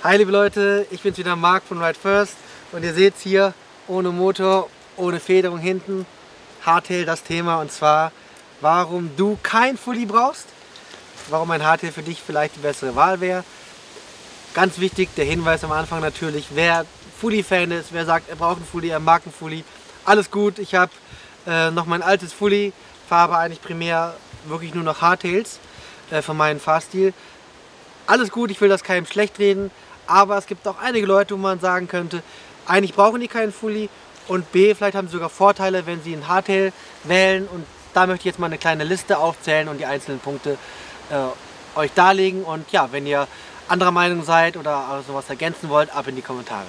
Hi liebe Leute, ich bin's wieder Marc von Ride First und ihr seht's hier, ohne Motor, ohne Federung hinten, Hardtail das Thema, und zwar, warum du kein Fully brauchst, warum ein Hardtail für dich vielleicht die bessere Wahl wäre. Ganz wichtig, der Hinweis am Anfang natürlich, wer Fully-Fan ist, wer sagt, er braucht einen Fully, er mag einen Fully, alles gut. Ich habe noch mein altes Fully, fahre aber eigentlich primär wirklich nur noch Hardtails für meinen Fahrstil. Alles gut, ich will das keinem schlecht reden, aber es gibt auch einige Leute, wo man sagen könnte, eigentlich brauchen die keinen Fully und B, vielleicht haben sie sogar Vorteile, wenn sie einen Hardtail wählen, und da möchte ich jetzt mal eine kleine Liste aufzählen und die einzelnen Punkte euch darlegen, und ja, wenn ihr anderer Meinung seid oder sowas ergänzen wollt, ab in die Kommentare.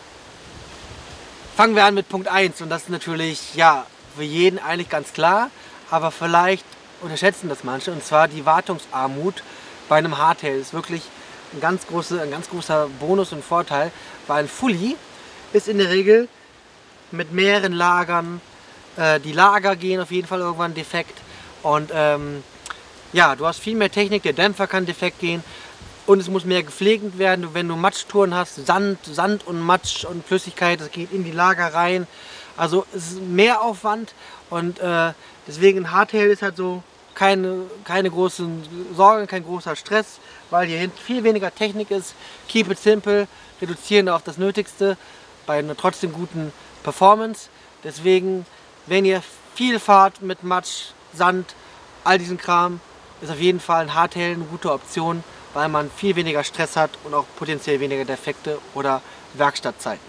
Fangen wir an mit Punkt 1, und das ist natürlich, ja, für jeden eigentlich ganz klar, aber vielleicht unterschätzen das manche, und zwar die Wartungsarmut bei einem Hardtail. Ist wirklich ein ganz großer Bonus und Vorteil, weil ein Fully ist in der Regel mit mehreren Lagern, die Lager gehen auf jeden Fall irgendwann defekt, und ja, du hast viel mehr Technik, der Dämpfer kann defekt gehen und es muss mehr gepflegt werden. Wenn du Matschtouren hast, Sand und Matsch und Flüssigkeit, das geht in die Lager rein, also es ist mehr Aufwand, und deswegen ein Hardtail ist halt so keine großen Sorgen, kein großer Stress, weil hier hinten viel weniger Technik ist. Keep it simple, reduzieren auf das Nötigste bei einer trotzdem guten Performance. Deswegen, wenn ihr viel fahrt mit Matsch, Sand, all diesen Kram, ist auf jeden Fall ein Hardtail eine gute Option, weil man viel weniger Stress hat und auch potenziell weniger Defekte oder Werkstattzeiten.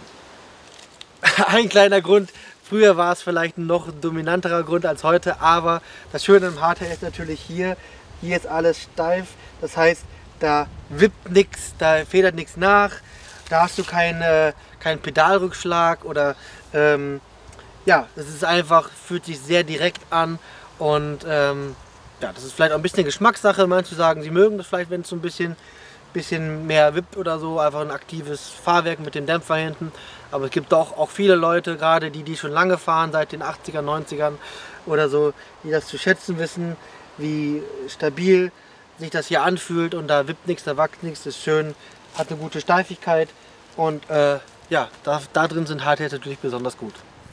Ein kleiner Grund, früher war es vielleicht ein noch dominanterer Grund als heute, aber das Schöne am Hardtail ist natürlich hier ist alles steif, das heißt, da wippt nichts, da federt nichts nach, da hast du keinen Pedalrückschlag oder ja, das ist einfach, fühlt sich sehr direkt an, und ja, das ist vielleicht auch ein bisschen Geschmackssache. Manche sagen, sie mögen das vielleicht, wenn es so ein bisschen mehr wippt oder so, einfach ein aktives Fahrwerk mit dem Dämpfer hinten. Aber es gibt doch auch viele Leute, gerade die schon lange fahren, seit den 80er, 90ern oder so, die das zu schätzen wissen, wie stabil sich das hier anfühlt, und da wippt nichts, da wackt nichts, ist schön, hat eine gute Steifigkeit, und ja, da drin sind Hardtails natürlich besonders gut.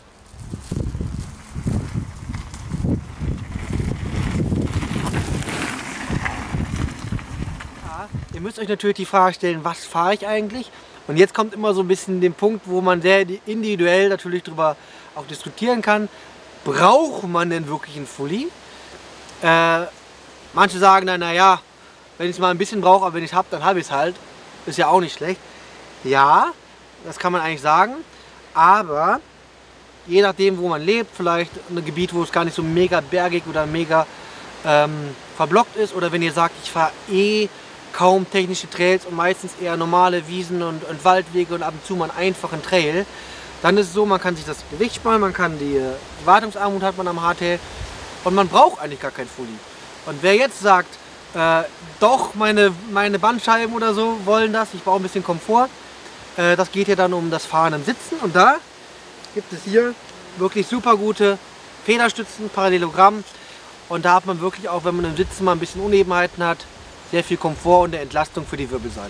Ihr müsst euch natürlich die Frage stellen, was fahre ich eigentlich? Und jetzt kommt immer so ein bisschen den Punkt, wo man sehr individuell natürlich darüber auch diskutieren kann. Braucht man denn wirklich einen Fully? Manche sagen dann, naja, wenn ich es mal ein bisschen brauche, aber wenn ich es habe, dann habe ich es halt. Ist ja auch nicht schlecht. Ja, das kann man eigentlich sagen. Aber je nachdem, wo man lebt, vielleicht ein Gebiet, wo es gar nicht so mega bergig oder mega verblockt ist, oder wenn ihr sagt, ich fahre kaum technische Trails und meistens eher normale Wiesen und Waldwege und ab und zu mal einen einfachen Trail, dann ist es so, man kann sich das Gewicht sparen, man kann die Wartungsarmut hat man am Hardtail, und man braucht eigentlich gar kein Fully. Und wer jetzt sagt, doch, meine Bandscheiben oder so wollen das, ich brauche ein bisschen Komfort, das geht ja dann um das Fahren im Sitzen, und da gibt es hier wirklich super gute Federstützen, Parallelogramm, und da hat man wirklich auch, wenn man im Sitzen mal ein bisschen Unebenheiten hat, sehr viel Komfort und eine Entlastung für die Wirbelsäule.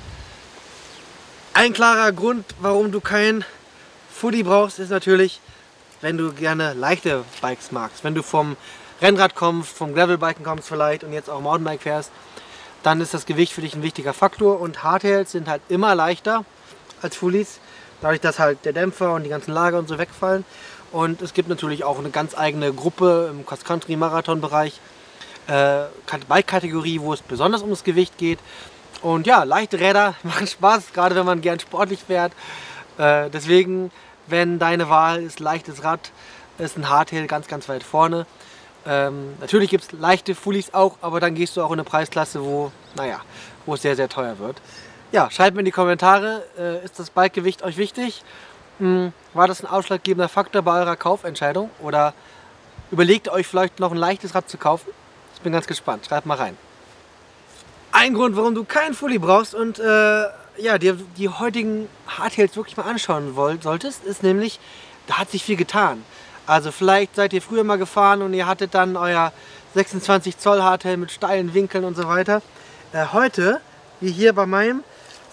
Ein klarer Grund, warum du kein Fully brauchst, ist natürlich, wenn du gerne leichte Bikes magst. Wenn du vom Rennrad kommst, vom Gravelbiken kommst vielleicht und jetzt auch Mountainbike fährst, dann ist das Gewicht für dich ein wichtiger Faktor, und Hardtails sind halt immer leichter als Fullys, dadurch, dass halt der Dämpfer und die ganzen Lager und so wegfallen. Und es gibt natürlich auch eine ganz eigene Gruppe im Cross-Country-Marathon-Bereich, Bike-Kategorie, wo es besonders ums Gewicht geht. Und ja, leichte Räder machen Spaß, gerade wenn man gern sportlich fährt. Deswegen, wenn deine Wahl ist leichtes Rad, ist ein Hardtail ganz weit vorne. Natürlich gibt es leichte Fullys auch, aber dann gehst du auch in eine Preisklasse, wo es sehr teuer wird. Ja, schreibt mir in die Kommentare, ist das Bikegewicht euch wichtig? War das ein ausschlaggebender Faktor bei eurer Kaufentscheidung? Oder überlegt ihr euch vielleicht noch ein leichtes Rad zu kaufen? Ich bin ganz gespannt, schreibt mal rein. Ein Grund, warum du keinen Fully brauchst und ja, dir die heutigen Hardtails wirklich mal anschauen solltest, ist nämlich, da hat sich viel getan. Also vielleicht seid ihr früher mal gefahren und ihr hattet dann euer 26 Zoll Hardtail mit steilen Winkeln und so weiter. Heute, wie hier bei meinem,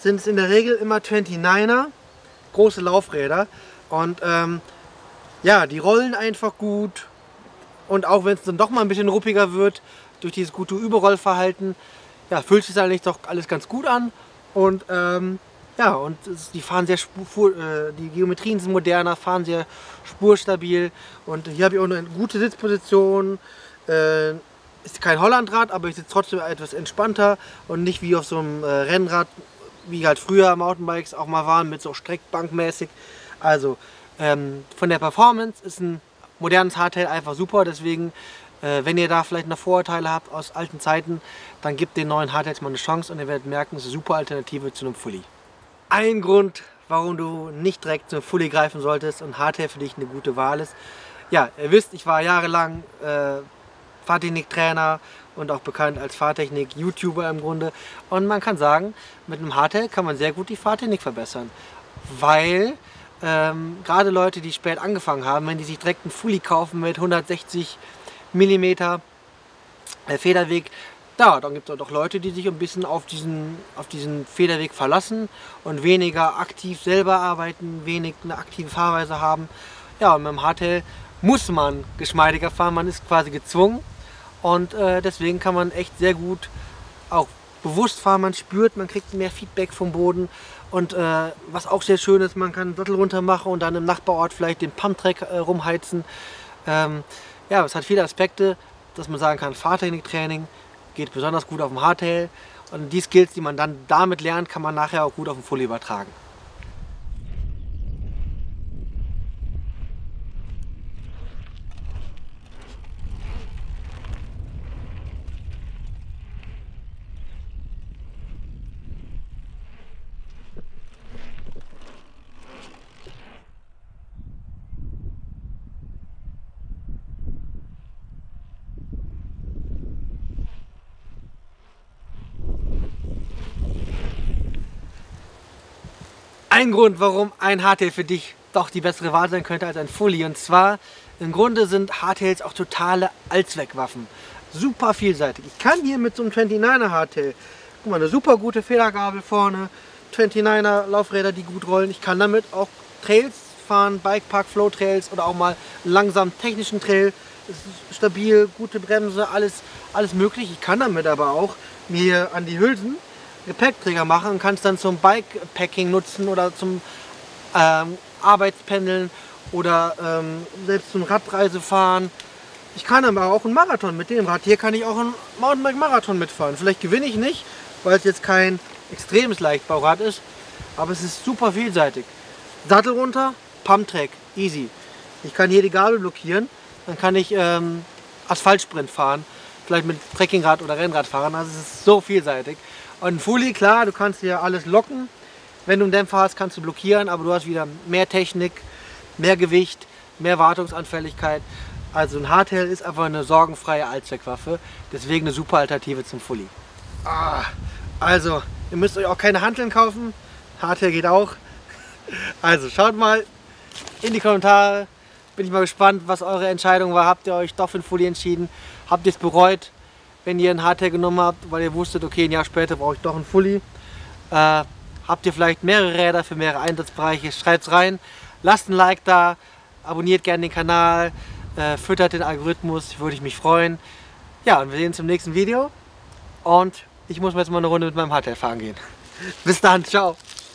sind es in der Regel immer 29er, große Laufräder. Und ja, die rollen einfach gut. Und auch wenn es dann doch mal ein bisschen ruppiger wird, durch dieses gute Überrollverhalten, ja, fühlt sich eigentlich doch alles ganz gut an. Und ja, und die fahren sehr die Geometrien sind moderner, fahren sehr spurstabil. Und hier habe ich auch eine gute Sitzposition. Ist kein Hollandrad, aber ich sitze trotzdem etwas entspannter und nicht wie auf so einem Rennrad, wie halt früher Mountainbikes auch mal waren, mit so Streckbankmäßig. Also von der Performance ist ein modernes Hardtail einfach super, deswegen wenn ihr da vielleicht noch Vorurteile habt aus alten Zeiten, dann gebt den neuen Hardtails mal eine Chance und ihr werdet merken, es ist eine super Alternative zu einem Fully. Ein Grund, warum du nicht direkt zum Fully greifen solltest und Hardtail für dich eine gute Wahl ist. Ja, ihr wisst, ich war jahrelang Fahrtechnik-Trainer und auch bekannt als Fahrtechnik-YouTuber im Grunde. Und man kann sagen, mit einem Hardtail kann man sehr gut die Fahrtechnik verbessern. Weil gerade Leute, die spät angefangen haben, wenn die sich direkt einen Fully kaufen mit 160 mm Federweg, ja, dann gibt es auch Leute, die sich ein bisschen auf diesen Federweg verlassen und weniger aktiv selber arbeiten, wenig eine aktive Fahrweise haben. Ja, und mit dem Hardtail muss man geschmeidiger fahren, man ist quasi gezwungen. Und deswegen kann man echt sehr gut auch bewusst fahren, man spürt, man kriegt mehr Feedback vom Boden. Und was auch sehr schön ist, man kann den Sattel runter machen und dann im Nachbarort vielleicht den Pumptrack rumheizen. Ja, es hat viele Aspekte, dass man sagen kann, Fahrtechniktraining geht besonders gut auf dem Hardtail. Und die Skills, die man dann damit lernt, kann man nachher auch gut auf dem Fully übertragen. Ein Grund, warum ein Hardtail für dich doch die bessere Wahl sein könnte als ein Fully. Und zwar, im Grunde sind Hardtails auch totale Allzweckwaffen. Super vielseitig. Ich kann hier mit so einem 29er Hardtail, guck mal, eine super gute Federgabel vorne, 29er Laufräder, die gut rollen. Ich kann damit auch Trails fahren, Bikepark, Flow Trails oder auch mal einen langsamen technischen Trail. Es ist stabil, gute Bremse, alles möglich. Ich kann damit aber auch mir an die Hülsen Gepäckträger machen und kann es dann zum Bikepacking nutzen oder zum Arbeitspendeln oder selbst zum Radreisefahren. Ich kann aber auch einen Marathon mit dem Rad. Hier kann ich auch einen Mountainbike-Marathon mitfahren. Vielleicht gewinne ich nicht, weil es jetzt kein extremes Leichtbaurad ist, aber es ist super vielseitig. Sattel runter, Pumptrack, easy. Ich kann hier die Gabel blockieren, dann kann ich Asphaltsprint fahren, vielleicht mit Trekkingrad oder Rennrad fahren. Also es ist so vielseitig. Und ein Fully, klar, du kannst hier alles locken. Wenn du einen Dämpfer hast, kannst du blockieren, aber du hast wieder mehr Technik, mehr Gewicht, mehr Wartungsanfälligkeit. Also ein Hardtail ist einfach eine sorgenfreie Allzweckwaffe, deswegen eine super Alternative zum Fully. Also, ihr müsst euch auch keine Hanteln kaufen, Hardtail geht auch. Also schaut mal in die Kommentare, bin ich mal gespannt, was eure Entscheidung war. Habt ihr euch doch für ein Fully entschieden? Habt ihr es bereut, wenn ihr ein Hardtail genommen habt, weil ihr wusstet, okay, ein Jahr später brauche ich doch ein Fully? Habt ihr vielleicht mehrere Räder für mehrere Einsatzbereiche? Schreibt es rein, lasst ein Like da, abonniert gerne den Kanal, füttert den Algorithmus, würde ich mich freuen. Ja, und wir sehen uns im nächsten Video und ich muss jetzt mal eine Runde mit meinem Hardtail fahren gehen. Bis dann, ciao!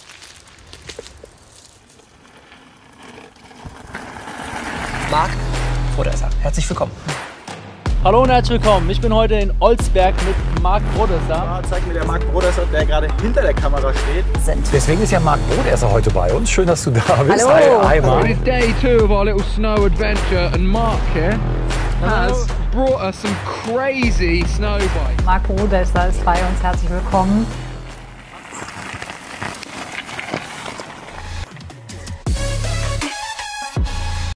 Marc Brodesser, herzlich willkommen. Hallo und herzlich willkommen. Ich bin heute in Olsberg mit Marc Brodesser. Ja, zeigt mir der Marc Brodesser, der gerade hinter der Kamera steht. Deswegen ist ja Marc Brodesser heute bei uns. Schön, dass du da bist. Hallo. Hi, Marc. It is day 2 of our little snow adventure and Mark here has brought us some crazy snow bikes. Marc Brodesser ist bei uns. Herzlich willkommen.